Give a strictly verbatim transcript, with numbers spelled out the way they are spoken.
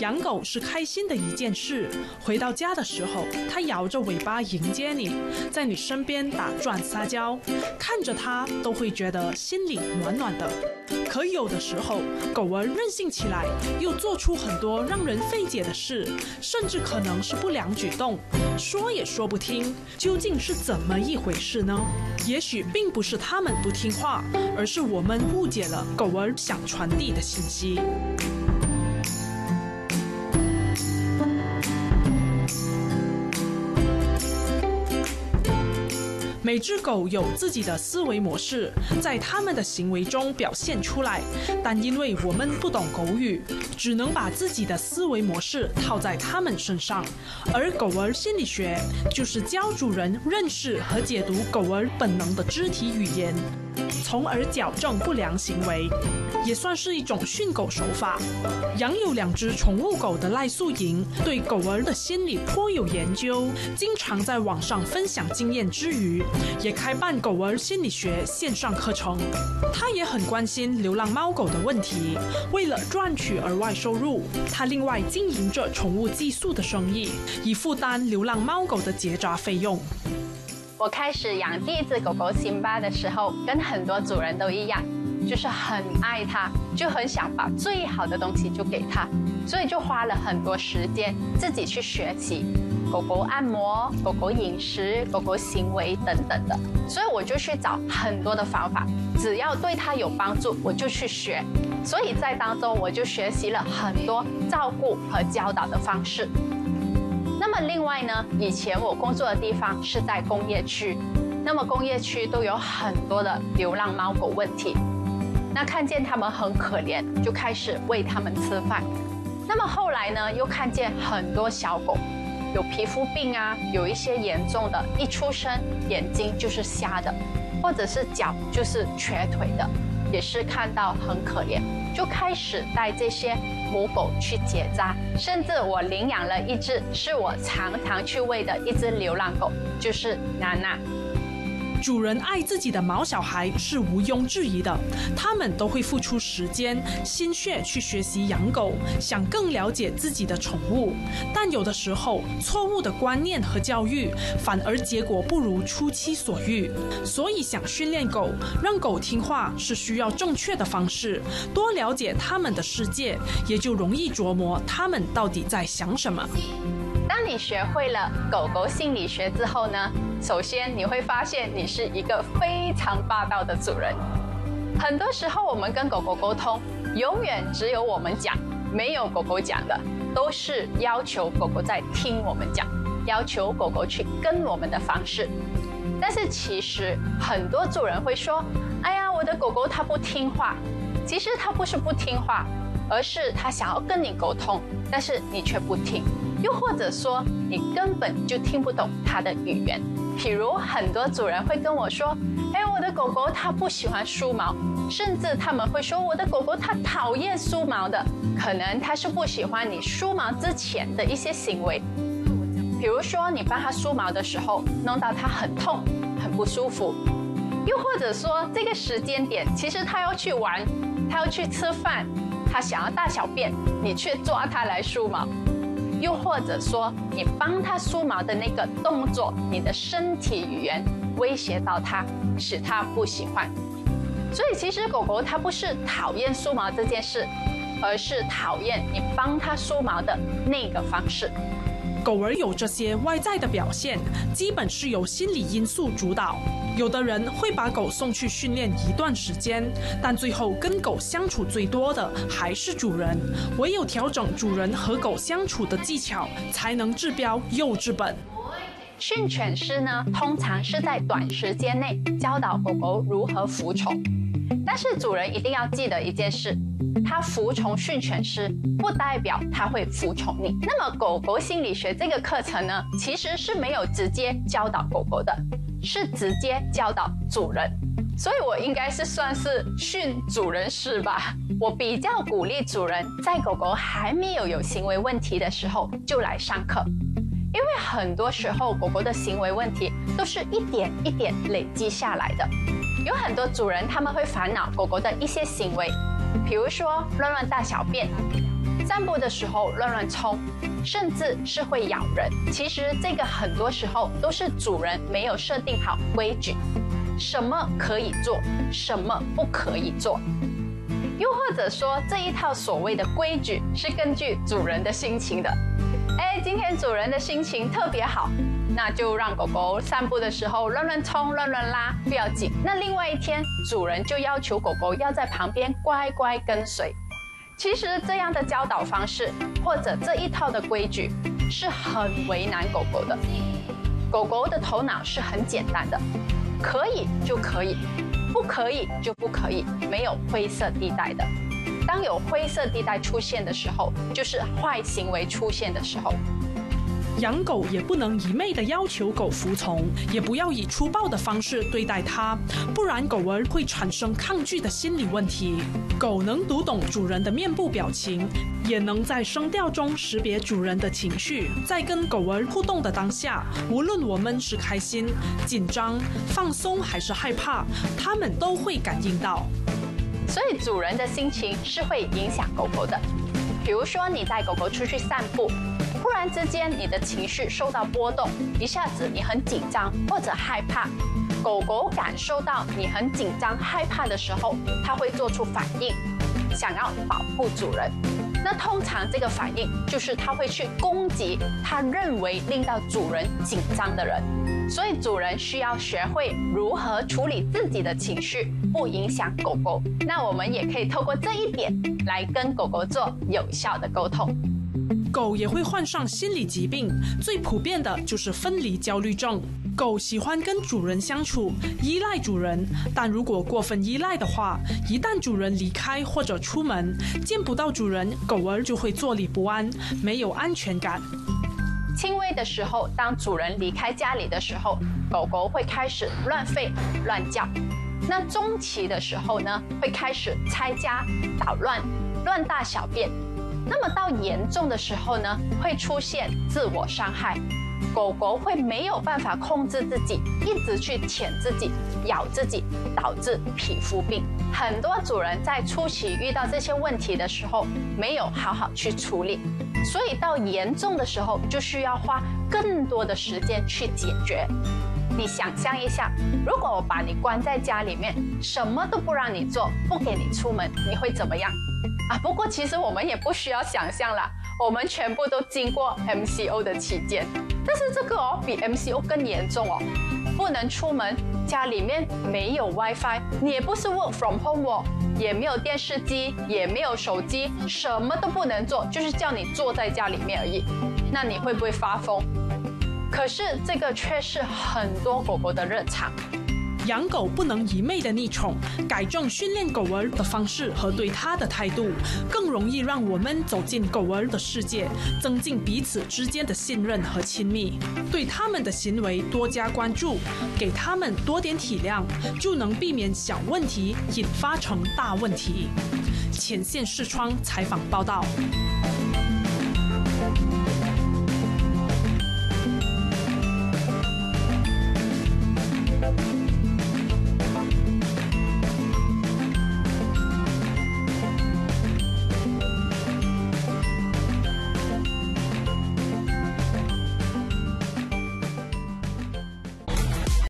养狗是开心的一件事，回到家的时候，它摇着尾巴迎接你，在你身边打转撒娇，看着它都会觉得心里暖暖的。可有的时候，狗儿任性起来，又做出很多让人费解的事，甚至可能是不良举动，说也说不听，究竟是怎么一回事呢？也许并不是它们不听话，而是我们误解了狗儿想传递的信息。每只狗有自己的思维模式，在它们的行为中表现出来，但因为我们不懂狗语，只能把自己的思维模式套在它们身上。而狗儿心理学就是教主人认识和解读狗儿本能的肢体语言，从而矫正不良行为，也算是一种训狗手法。养有两只宠物狗的赖素莹对狗儿的心理颇有研究，经常在网上分享经验之余，也开办狗儿心理学线上课程。他也很关心流浪猫狗的问题，为了赚取额外收入，他另外经营着宠物寄宿的生意，以负担流浪猫狗的结扎费用。 我开始养第一只狗狗辛巴的时候，跟很多主人都一样，就是很爱它，就很想把最好的东西就给它，所以就花了很多时间自己去学习狗狗按摩、狗狗饮食、狗狗行为等等的，所以我就去找很多的方法，只要对它有帮助，我就去学。所以在当中，我就学习了很多照顾和教导的方式。那么另外呢，以前我工作的地方是在工业区，那么工业区都有很多的流浪猫狗问题。那看见它们很可怜，就开始喂它们吃饭。那么后来呢，又看见很多小狗有皮肤病啊，有一些严重的，一出生眼睛就是瞎的，或者是脚就是瘸腿的，也是看到很可怜，就开始带这些母狗去结扎。甚至我领养了一只是我常常去喂的一只流浪狗，就是娜娜。 主人爱自己的毛小孩是毋庸置疑的，他们都会付出时间、心血去学习养狗，想更了解自己的宠物。但有的时候，错误的观念和教育，反而结果不如初期所欲。所以，想训练狗，让狗听话，是需要正确的方式。多了解他们的世界，也就容易琢磨他们到底在想什么。 当你学会了狗狗心理学之后呢，首先你会发现你是一个非常霸道的主人。很多时候我们跟狗狗沟通，永远只有我们讲，没有狗狗讲的，都是要求狗狗在听我们讲，要求狗狗去跟我们的方式。但是其实很多主人会说，哎呀，我的狗狗它不听话。其实它不是不听话，而是它想要跟你沟通，但是你却不听。又或者说你根本就听不懂它的语言。譬如很多主人会跟我说，哎，我的狗狗它不喜欢梳毛，甚至他们会说我的狗狗它讨厌梳毛的，可能它是不喜欢你梳毛之前的一些行为。比如说你帮它梳毛的时候弄到它很痛很不舒服，又或者说这个时间点其实它要去玩，它要去吃饭，它想要大小便，你却抓它来梳毛。又或者说你帮它梳毛的那个动作，你的身体语言威胁到它，使它不喜欢。所以其实狗狗它不是讨厌梳毛这件事，而是讨厌你帮它梳毛的那个方式。 狗儿有这些外在的表现，基本是由心理因素主导。有的人会把狗送去训练一段时间，但最后跟狗相处最多的还是主人。唯有调整主人和狗相处的技巧，才能治标又治本。 训犬师呢，通常是在短时间内教导狗狗如何服从，但是主人一定要记得一件事，他服从训犬师不代表他会服从你。那么狗狗心理学这个课程呢，其实是没有直接教导狗狗的，是直接教导主人。所以我应该是算是训主人师吧。我比较鼓励主人在狗狗还没有有行为问题的时候就来上课，因为很多时候狗狗的行为问题都是一点一点累积下来的。有很多主人他们会烦恼狗狗的一些行为，比如说乱乱大小便， 散步的时候乱乱冲，甚至是会咬人。其实这个很多时候都是主人没有设定好规矩，什么可以做，什么不可以做。又或者说，这一套所谓的规矩是根据主人的心情的。哎，今天主人的心情特别好，那就让狗狗散步的时候乱乱冲、乱乱拉，不要紧。那另外一天，主人就要求狗狗要在旁边乖乖跟随。其实这样的教导方式，或者这一套的规矩，是很为难狗狗的。狗狗的头脑是很简单的，可以就可以，不可以就不可以，没有灰色地带的。当有灰色地带出现的时候，就是坏行为出现的时候。 养狗也不能一昧的要求狗服从，也不要以粗暴的方式对待它，不然狗儿会产生抗拒的心理问题。狗能读懂主人的面部表情，也能在声调中识别主人的情绪。在跟狗儿互动的当下，无论我们是开心、紧张、放松还是害怕，它们都会感应到。 所以主人的心情是会影响狗狗的。比如说你带狗狗出去散步，忽然之间你的情绪受到波动，一下子你很紧张或者害怕，狗狗感受到你很紧张害怕的时候，它会做出反应，想要保护主人。那通常这个反应就是它会去攻击它认为令到主人紧张的人。所以主人需要学会如何处理自己的情绪，不影响狗狗。那我们也可以透过这一点来跟狗狗做有效的沟通。 狗也会患上心理疾病，最普遍的就是分离焦虑症。狗喜欢跟主人相处，依赖主人，但如果过分依赖的话，一旦主人离开或者出门，见不到主人，狗儿就会坐立不安，没有安全感。 轻微的时候，当主人离开家里的时候，狗狗会开始乱吠、乱叫。那中期的时候呢，会开始拆家、捣乱、乱大小便。那么到严重的时候呢，会出现自我伤害。狗狗会没有办法控制自己，一直去舔自己、咬自己，导致皮肤病。很多主人在初期遇到这些问题的时候，没有好好去处理，所以到严重的时候，就需要花更多的时间去解决。你想象一下，如果我把你关在家里面，什么都不让你做，不给你出门，你会怎么样？啊，不过其实我们也不需要想象啦，我们全部都经过 M C O 的期间，但是这个哦比 M C O 更严重哦，不能出门，家里面没有 WiFi， 你也不是 work from home 哦，也没有电视机，也没有手机，什么都不能做，就是叫你坐在家里面而已，那你会不会发疯？可是这个却是很多狗狗的日常。 养狗不能一昧的溺宠，改正训练狗儿的方式和对它的态度，更容易让我们走进狗儿的世界，增进彼此之间的信任和亲密。对他们的行为多加关注，给他们多点体谅，就能避免小问题引发成大问题。前线视窗采访报道。